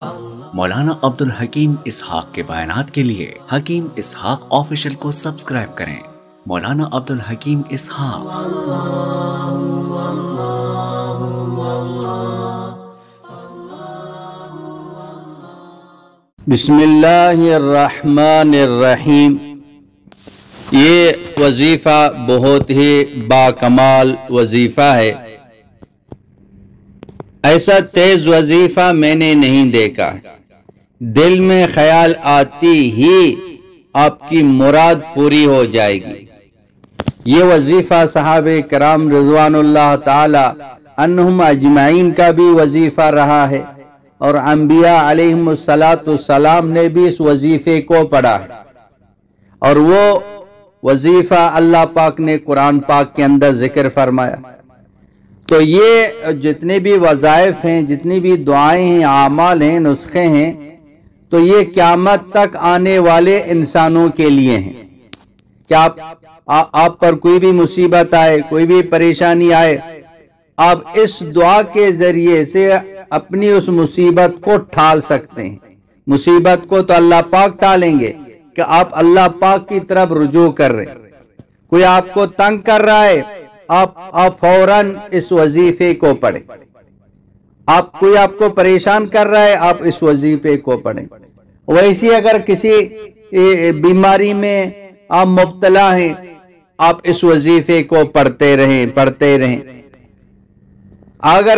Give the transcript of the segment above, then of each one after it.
مولانا عبدالحکیم اسحاق کے بیانات کے لیے حکیم اسحاق آفیشل کو سبسکرائب کریں۔ مولانا عبدالحکیم اسحاق۔ بسم اللہ الرحمن الرحیم۔ یہ وظیفہ بہت ہی باکمال وظیفہ ہے۔ ایسا تیز وظیفہ میں نے نہیں دیکھا۔ دل میں خیال آتی ہی آپ کی مراد پوری ہو جائے گی۔ یہ وظیفہ صحابہ کرام رضوان اللہ تعالی عنہم اجمعین کا بھی وظیفہ رہا ہے، اور انبیاء علیہم السلام نے بھی اس وظیفے کو پڑھا ہے، اور وہ وظیفہ اللہ پاک نے قرآن پاک کے اندر ذکر فرمایا۔ تو یہ جتنے بھی وظائف ہیں، جتنی بھی دعائیں ہیں، اعمال ہیں، نسخے ہیں، تو یہ قیامت تک آنے والے انسانوں کے لیے ہیں کہ آپ پر کوئی بھی مصیبت آئے، کوئی بھی پریشانی آئے، آپ اس دعا کے ذریعے سے اپنی اس مصیبت کو ٹال سکتے ہیں۔ مصیبت کو تو اللہ پاک ٹالیں گے کہ آپ اللہ پاک کی طرف رجوع کر رہے ہیں۔ کوئی آپ کو تنگ کر رہا ہے، آپ فوراً اس وظیفے کو پڑھیں۔ کوئی آپ کو پریشان کر رہا ہے، آپ اس وظیفے کو پڑھیں۔ ویسے اگر کسی بیماری میں آپ مبتلا ہیں، آپ اس وظیفے کو پڑھتے رہیں۔ اگر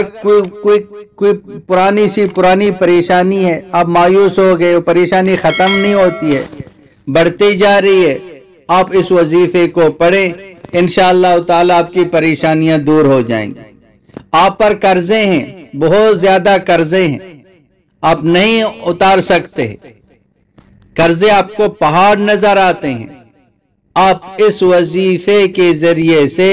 کوئی پرانی پریشانی ہے، آپ مایوس ہو گئے، وہ پریشانی ختم نہیں ہوتی ہے، بڑھتی جا رہی ہے، آپ اس وظیفے کو پڑھیں، انشاءاللہ تعالی آپ کی پریشانیاں دور ہو جائیں گی۔ آپ پر قرضے ہیں، بہت زیادہ قرضے ہیں، آپ نہیں اتار سکتے، قرضے آپ کو پہاڑ نظر آتے ہیں، آپ اس وظیفے کے ذریعے سے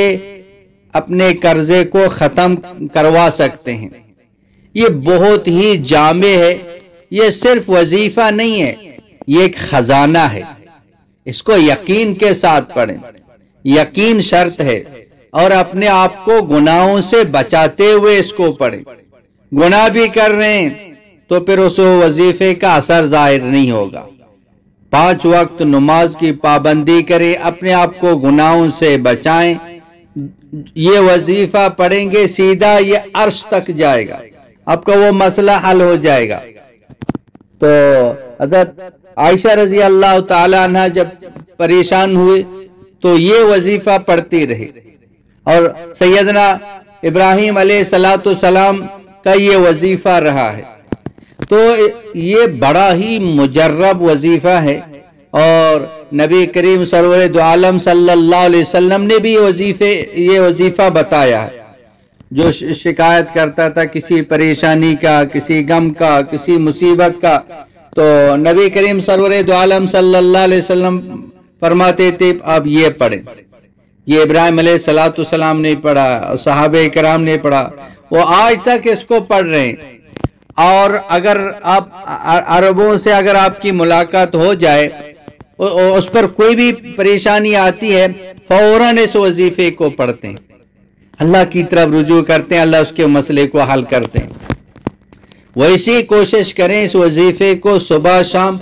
اپنے قرضے کو ختم کروا سکتے ہیں۔ یہ بہت ہی جامع ہے، یہ صرف وظیفہ نہیں ہے، یہ ایک خزانہ ہے۔ اس کو یقین کے ساتھ پڑھیں، یقین شرط ہے، اور اپنے آپ کو گناہوں سے بچاتے ہوئے اس کو پڑھیں۔ گناہ بھی کر رہے ہیں تو پھر اس وظیفے کا اثر ظاہر نہیں ہوگا۔ 5 وقت نماز کی پابندی کریں، اپنے آپ کو گناہوں سے بچائیں۔ یہ وظیفہ پڑھیں گے، سیدھا یہ عرش تک جائے گا، آپ کا وہ مسئلہ حل ہو جائے گا۔ تو حضرت عائشہ رضی اللہ تعالی عنہ جب پریشان ہوئے تو یہ وظیفہ پڑھتی رہی، اور سیدنا ابراہیم علیہ السلام کا یہ وظیفہ رہا ہے۔ تو یہ بڑا ہی مجرب وظیفہ ہے، اور نبی کریم سرور دو عالم صلی اللہ علیہ وسلم نے بھی یہ وظیفہ بتایا ہے۔ جو شکایت کرتا تھا کسی پریشانی کا، کسی غم کا، کسی مصیبت کا، تو نبی کریم سرور دو عالم صلی اللہ علیہ وسلم فرماتے تھے آپ یہ پڑھیں۔ یہ ابراہیم علیہ السلام نے پڑھا، صحابہ کرام نے پڑھا، وہ آج تک اس کو پڑھ رہے ہیں۔ اور اگر آپ عربوں سے اگر آپ کی ملاقات ہو جائے، اس پر کوئی بھی پریشانی آتی ہے، فوراً اس وظیفے کو پڑھتے ہیں، اللہ کی طرف رجوع کرتے ہیں، اللہ اس کے مسئلے کو حل کرتے ہیں۔ ویسی کوشش کریں، اس وظیفے کو صبح شام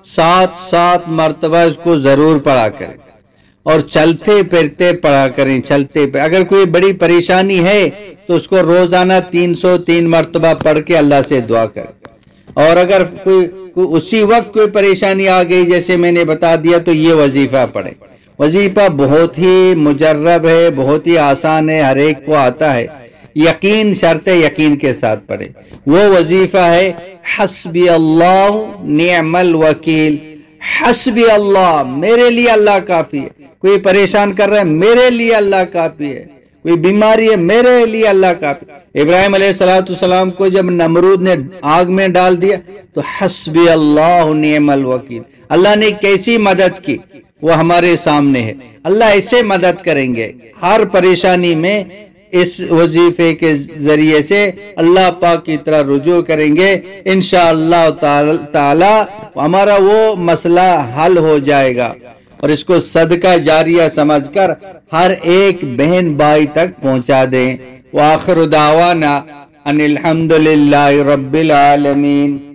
7 مرتبہ اس کو ضرور پڑھا کریں، اور چلتے پھرتے پڑھا کریں۔ اگر کوئی بڑی پریشانی ہے تو اس کو روزانہ 303 مرتبہ پڑھ کے اللہ سے دعا کریں، اور اگر اسی وقت کوئی پریشانی آ گئی جیسے میں نے بتا دیا تو یہ وظیفہ پڑھیں۔ وظیفہ بہت ہی مجرب ہے، بہت ہی آسان ہے، ہر ایک کو آتا ہے۔ یقین شرط ہے، یقین کے ساتھ پڑھیں۔ وہ وظیفہ ہے حسبی اللہ نعم الوکیل۔ حسبی اللہ، میرے لیے اللہ کافی ہے۔ کوئی پریشان کر رہا ہے، میرے لیے اللہ کافی ہے۔ کوئی بیماری ہے، میرے لیے اللہ کافی۔ ابراہیم علیہ السلام کو جب نمرود نے آگ میں ڈال دیا تو حسبی اللہ نعم الوکیل، اللہ نے کیسی مدد کی وہ ہمارے سامنے ہے۔ اللہ ایسے مدد کریں گے ہر پریشانی میں، اس وظیفے کے ذریعے سے اللہ پاک کی طرح رجوع کریں گے، انشاءاللہ تعالی ہمارا وہ مسئلہ حل ہو جائے گا، اور اس کو صدقہ جاریہ سمجھ کر ہر ایک بہن بھائی تک پہنچا دیں۔ وآخر دعوانا ان الحمدللہ رب العالمین۔